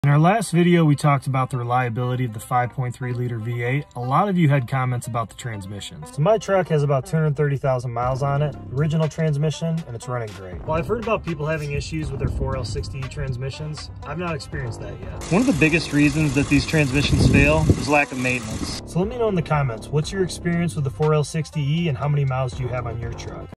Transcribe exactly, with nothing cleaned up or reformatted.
In our last video, we talked about the reliability of the five point three liter V eight. A lot of you had comments about the transmission. So my truck has about two hundred thirty thousand miles on it, original transmission, and it's running great. While I've heard about people having issues with their four L sixty E transmissions, I've not experienced that yet. One of the biggest reasons that these transmissions fail is lack of maintenance. So let me know in the comments, what's your experience with the four L sixty E and how many miles do you have on your truck?